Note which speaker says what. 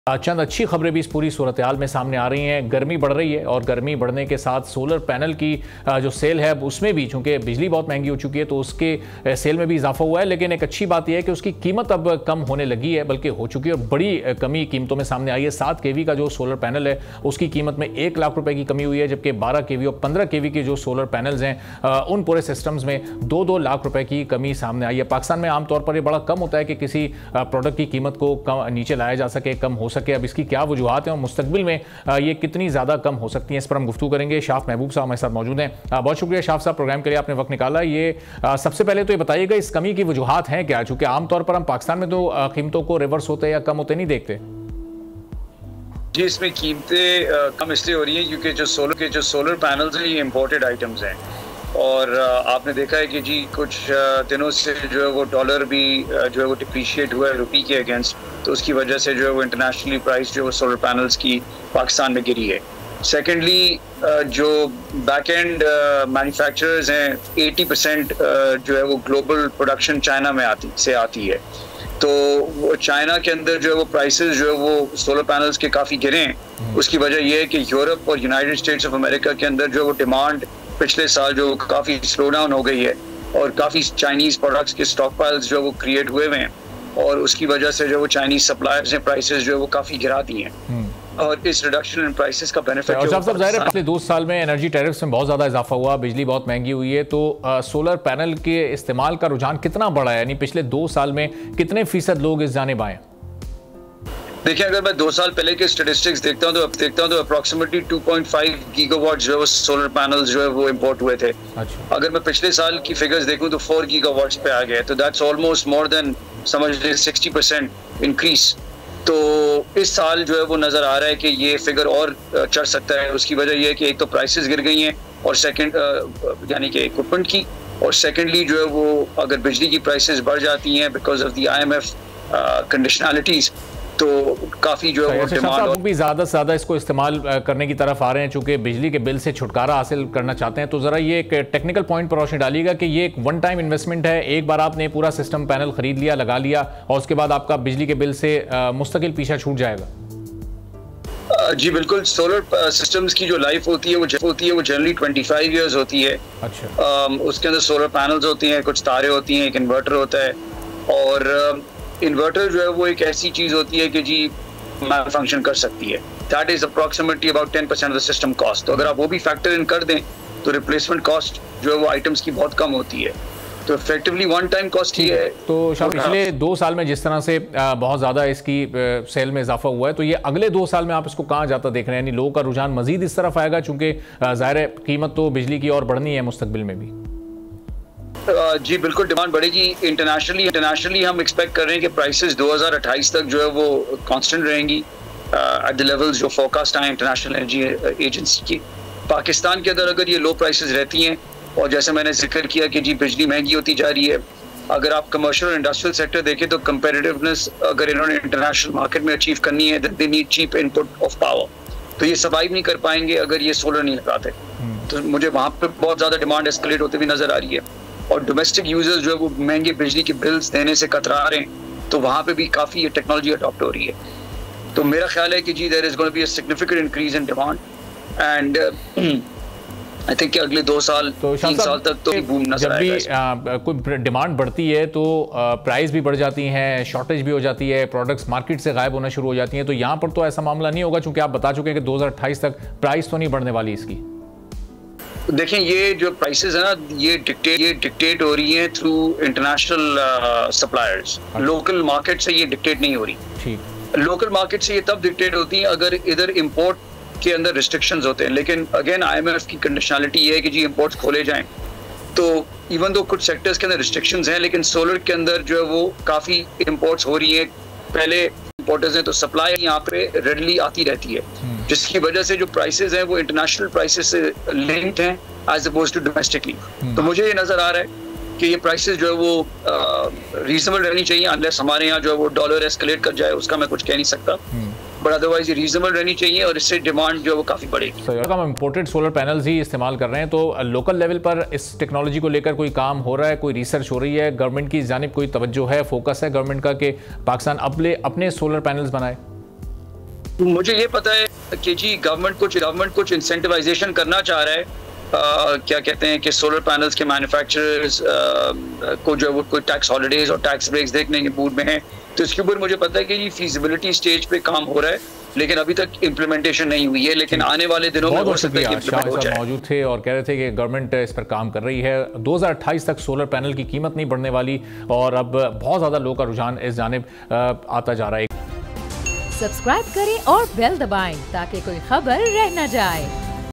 Speaker 1: चंद अच्छी खबरें भी इस पूरी सूरत हाल में सामने आ रही हैं। गर्मी बढ़ रही है और गर्मी बढ़ने के साथ सोलर पैनल की जो सेल है उसमें भी, चूंकि बिजली बहुत महंगी हो चुकी है तो उसके सेल में भी इजाफा हुआ है। लेकिन एक अच्छी बात यह है कि उसकी कीमत अब कम होने लगी है, बल्कि हो चुकी है और बड़ी कमी कीमतों में सामने आई है। 7 kV का जो सोलर पैनल है उसकी कीमत में 1 लाख रुपए की कमी हुई है, जबकि 12 kV और 15 kV के जो सोलर पैनल्स हैं उन पूरे सिस्टम्स में 2-2 लाख रुपए की कमी सामने आई है। पाकिस्तान में आमतौर पर यह बड़ा कम होता है कि किसी प्रोडक्ट की कीमत को नीचे लाया जा सके, कम हो सके। अब इसकी क्या वजूहात हैं और मुस्तकबिल में ये कितनी ज़्यादा कम हो सकती हैं, इस पर हम गुफ्तगू करेंगे। शाफ महबूब साहब हमारे साथ मौजूद हैं। बहुत शुक्रिया शाफ साहब, प्रोग्राम के लिए आपने वक्त निकाला। ये सबसे पहले तो ये बताइएगा इस कमी की वजूहात हैं क्या, चूंकि आमतौर पर हम पाकिस्तान में तो कीमतों को रिवर्स होते या कम होते नहीं देखते।
Speaker 2: जी, इसमें कीमतें कम इसलिए हो रही हैं क्योंकि जो सोलर पैनल्स हैं ये इम्पोर्टेड आइटम्स हैं और आपने देखा है कि जी कुछ दिनों से जो है वो डॉलर भी जो है वो डिप्रीशिएट हुआ है रुपये के अगेंस्ट, तो उसकी वजह से जो है वो इंटरनेशनली प्राइस जो है सोलर पैनल्स की पाकिस्तान में गिरी है। सेकेंडली, जो बैक एंड मैन्युफैक्चरर्स हैं 80% जो है वो ग्लोबल प्रोडक्शन चाइना में आती है, तो वो चाइना के अंदर जो है वो प्राइसेस जो है वो सोलर पैनल्स के काफ़ी गिरे हैं। उसकी वजह ये है कि यूरोप और यूनाइटेड स्टेट्स ऑफ अमेरिका के अंदर जो है वो डिमांड पिछले साल जो काफ़ी स्लो डाउन हो गई है और काफ़ी चाइनीज़ प्रोडक्ट्स के स्टॉक पाइल्स जो है वो क्रिएट हुए हैं और उसकी वजह से जो वो चाइनीज़ सप्लायर्स ने प्राइसेस जो है वो काफ़ी गिरा दी हैं और इस रिडक्शन इन प्राइसेस का बेनिफिट
Speaker 1: सब ज़ाहिर है पिछले 2 साल में एनर्जी टैरिफ्स में बहुत ज़्यादा इजाफा हुआ, बिजली बहुत महंगी हुई है, तो सोलर पैनल के इस्तेमाल का रुझान कितना बढ़ा है, यानी पिछले 2 साल में कितने फीसद लोग इस जानिब आए?
Speaker 2: देखिए, अगर मैं 2 साल पहले के स्टेटिस्टिक्स देखता हूँ तो अप्रॉक्सीमेटली 2.5 गीगावाट जो है वो सोलर पैनल्स जो है वो इम्पोर्ट हुए थे।
Speaker 1: अच्छा।
Speaker 2: अगर मैं पिछले साल की फिगर्स देखूँ तो 4 गीगावाट्स पे आ गए, तो दैट्स ऑलमोस्ट मोर देन समझ लीजिए 60% इंक्रीज। तो इस साल जो है वो नज़र आ रहा है कि ये फिगर और चढ़ सकता है। उसकी वजह यह है कि एक तो प्राइसेस गिर गई हैं और सेकंड यानी कि इक्विपमेंट की, और सेकेंडली जो है वो अगर बिजली की प्राइसेस बढ़ जाती हैं because of the IMF conditionalities तो काफ़ी जो है वो डिमांड
Speaker 1: भी ज़्यादा से ज़्यादा इसको इस्तेमाल करने की तरफ आ रहे हैं, चूंकि बिजली के बिल से छुटकारा हासिल करना चाहते हैं। तो ज़रा ये एक टेक्निकल पॉइंट पर रोशनी डालिएगा कि ये एक वन टाइम इन्वेस्टमेंट है, एक बार आपने पूरा सिस्टम पैनल खरीद लिया, लगा लिया और उसके बाद आपका बिजली के बिल से मुस्तकिल पीछा छूट जाएगा?
Speaker 2: जी बिल्कुल, सोलर सिस्टम्स की जो लाइफ होती है वो जनरली 25 ईयर्स होती है।
Speaker 1: अच्छा।
Speaker 2: उसके अंदर सोलर पैनल्स होती हैं, कुछ तारे होती हैं, एक इन्वर्टर होता है और इन्वर्टर जो है वो एक ऐसी चीज़ होती है कि जी मैल फंक्शन कर सकती है। That is approximately about 10% of the system cost. तो अगर आप वो भी फैक्टर इन कर दें तो रिप्लेसमेंट कॉस्ट जो है वो आइटम्स की बहुत कम होती है, तो इफेक्टिवली वन टाइम कॉस्ट ही है।
Speaker 1: तो शायद पिछले 2 साल में जिस तरह से बहुत ज़्यादा इसकी सेल में इजाफा हुआ है, तो ये अगले 2 साल में आप इसको कहाँ जाता देख रहे हैं, यानी लोगों का रुझान मजीद इस तरफ आएगा, चूंकि ज़ाहिर है कीमत तो बिजली की और बढ़नी है मुस्तकबिल में भी?
Speaker 2: जी बिल्कुल, डिमांड बढ़ेगी। इंटरनेशनली हम एक्सपेक्ट कर रहे हैं कि प्राइसेस 2028 तक जो है वो कांस्टेंट रहेंगी एट द लेवल्स जो फोरकास्ट आए इंटरनेशनल एनर्जी एजेंसी की। पाकिस्तान के अंदर अगर ये लो प्राइसेस रहती हैं और जैसे मैंने जिक्र किया कि जी बिजली महंगी होती जा रही है, अगर आप कमर्शियल और इंडस्ट्रियल सेक्टर देखें तो कंपेटिटिवनेस अगर इन्होंने इंटरनेशनल मार्केट में अचीव करनी है they need cheap input of power, तो ये सर्वाइव नहीं कर पाएंगे अगर ये सोलर नहीं लगाते। तो मुझे वहाँ पे बहुत ज़्यादा डिमांड एस्केलेट होती हुई नजर आ रही है और डोमेस्टिक यूजर्स जो है वो महंगे बिजली के बिल्स देने से कतरा रहे हैं, तो वहाँ पे भी काफ़ी टेक्नोलॉजी अडॉप्ट हो रही है। तो मेरा ख्याल है कि जी there is going to be a significant increase in demand and I think कि अगले 2 साल 3 साल तक तो बूम नजर आएगा।
Speaker 1: जब भी कोई डिमांड बढ़ती है तो प्राइस भी बढ़ जाती हैं, शॉर्टेज भी हो जाती है, प्रोडक्ट्स मार्केट से गायब होना शुरू हो जाती हैं। तो यहाँ पर तो ऐसा मामला नहीं होगा, चूंकि आप बता चुके हैं कि 2028 तक प्राइस तो नहीं बढ़ने वाली इसकी।
Speaker 2: देखें, ये जो प्राइसेस है ना ये डिक्टेट हो रही है through international suppliers. Local market से ये डिक्टेट नहीं हो रही।
Speaker 1: ठीक।
Speaker 2: लोकल मार्केट से ये तब डिक्टेट होती है अगर इधर इंपोर्ट के अंदर रिस्ट्रिक्शंस होते हैं, लेकिन अगेन IMF की कंडीशनैलिटी ये है कि जी इंपोर्ट्स खोले जाएं। तो इवन दो कुछ सेक्टर्स के अंदर रिस्ट्रिक्शंस हैं, लेकिन सोलर के अंदर जो है वो काफ़ी इंपोर्ट्स हो रही है। पहले इंपोर्टर्स हैं तो सप्लाई यहाँ पे रेडली आती रहती है, जिसकी वजह से जो प्राइसेस हैं वो इंटरनेशनल प्राइसेस से लिंक्ड हैं एज अपोज्ड टू डोमेस्टिकली। तो मुझे ये नज़र आ रहा है कि ये प्राइसेस जो है वो रीजनेबल रहनी चाहिए, अनलेस हमारे यहाँ जो है वो डॉलर एस्केलेट कर जाए, उसका मैं कुछ कह नहीं सकता, बट अदरवाइज ये रीजनेबल रहनी चाहिए और इससे डिमांड जो है वो काफ़ी बढ़ेगी।
Speaker 1: हम इम्पोर्टेड सोलर पैनल्स ही इस्तेमाल कर रहे हैं, तो लोकल लेवल पर इस टेक्नोलॉजी को लेकर कोई काम हो रहा है, कोई रिसर्च हो रही है, गवर्नमेंट की जानिब कोई तवज्जो है, फोकस है गवर्नमेंट का कि पाकिस्तान अपने सोलर पैनल्स बनाए?
Speaker 2: मुझे ये पता है कि जी गवर्नमेंट कुछ इंसेंटिवाइजेशन करना चाह रहा है। क्या कहते हैं कि सोलर पैनल्स के मैन्युफैक्चरर्स को जो है वो कोई टैक्स हॉलिडेज और टैक्स ब्रेक्स देखने के मूड में है। तो इसके ऊपर मुझे पता है कि ये फीजिबिलिटी स्टेज पे काम हो रहा है, लेकिन अभी तक इम्प्लीमेंटेशन नहीं हुई है। लेकिन आने वाले दिनों में हो सकता है कि इम्प्लीमेंट हो जाए।
Speaker 1: मौजूद थे और कह रहे थे कि गवर्नमेंट इस पर काम कर रही है। 2028 तक सोलर पैनल की कीमत नहीं बढ़ने वाली और अब बहुत ज़्यादा लोगों का रुझान इस जानिब आता जा रहा है।
Speaker 3: सब्सक्राइब करें और बेल दबाएं ताकि कोई खबर रह न जाए।